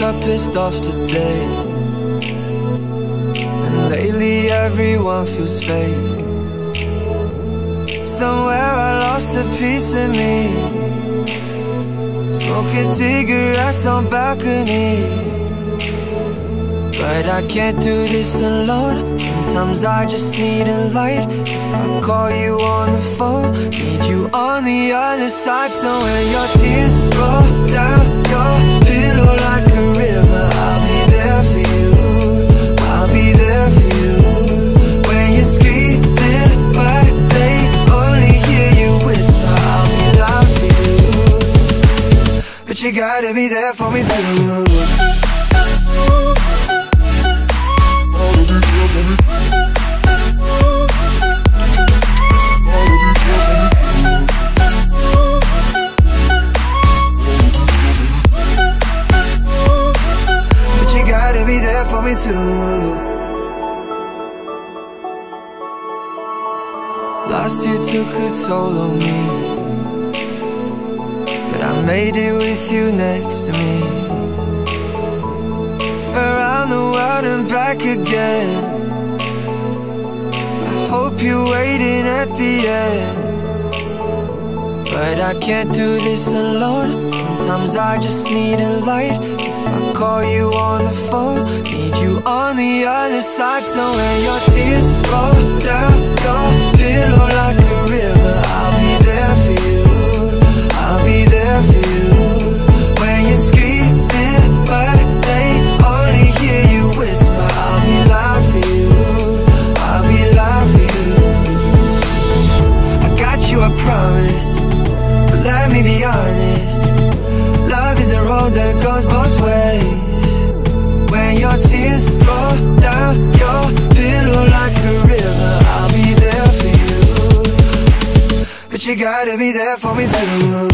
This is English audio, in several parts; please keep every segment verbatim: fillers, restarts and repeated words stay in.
up pissed off today, and lately everyone feels fake. Somewhere I lost a piece of me, smoking cigarettes on balconies. But I can't do this alone. Sometimes I just need a light. If I call you on the phone, need you on the other side. So when your tears roll down your pillow like a river, I'll be there for you, I'll be there for you. When you're screaming but they only hear you whisper, I'll be loud for you. But you gotta be there for me too. For me too. Last year took a toll on me, but I made it with you next to me. Around the world and back again. I hope you're waiting at the end. But I can't do this alone. Sometimes I just need a light. If I call you on the phone, need you on the other side. So when your tears roll down your pillow like a river, I'll be there for you, I'll be there for you. When you're screaming but they only hear you whisper, I'll be loud for you, I'll be loud for you. I got you, I promise. Let me be honest, love is a road that goes both ways. When your tears roll down your pillow like a river, I'll be there for you. But you gotta be there for me too.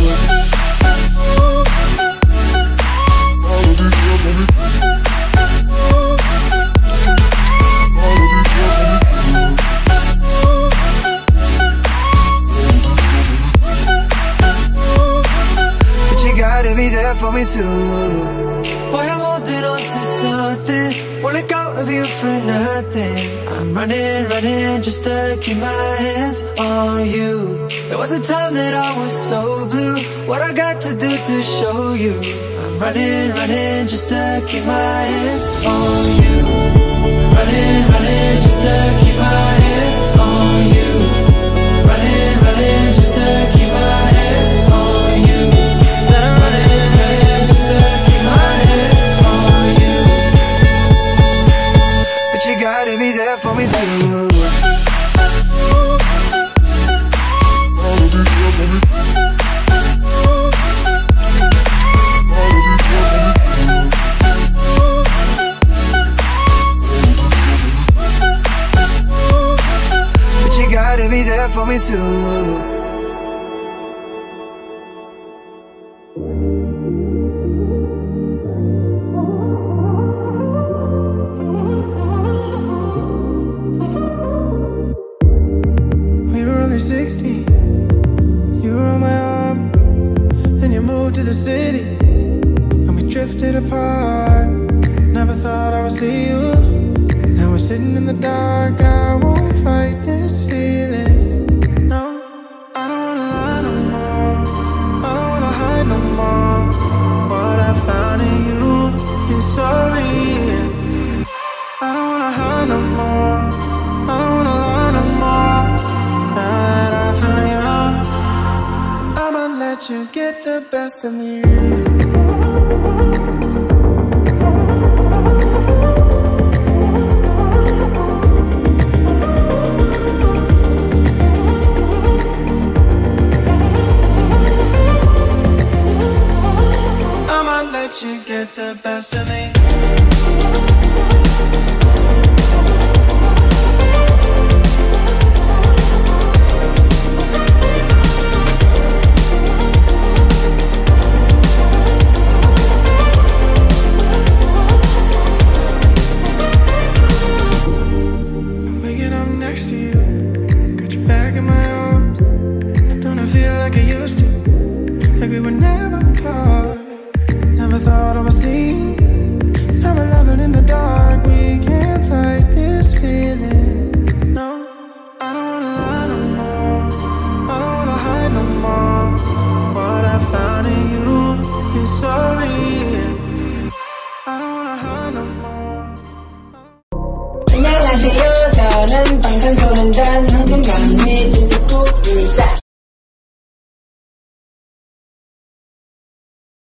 Be there for me too. Boy, I'm holding on to something, won't let go of you for nothing. I'm running, running just to keep my hands on you. There was a time that I was so blue. What I got to do to show you? I'm running, running just to keep my hands on you. Running, running just to keep my hands on you. Running, running just to keep my hands on you. Said I'm running. You gotta be there for me too. But you gotta be there for me too. sixteen, you were on my arm, then you moved to the city, and we drifted apart. Never thought I would see you. Now we're sitting in the dark. I won't fight this feeling. No, I don't wanna lie no more. I don't wanna hide no more. What I found in you is so real. I don't wanna hide no more. I don't wanna lie no more. That I feel you wrong, I'ma let you get the best of me. I'ma let you get the best of me. Like we were never apart. Never thought I would see you 안녕하세요. 저는 방탄소년단 황금강입니다.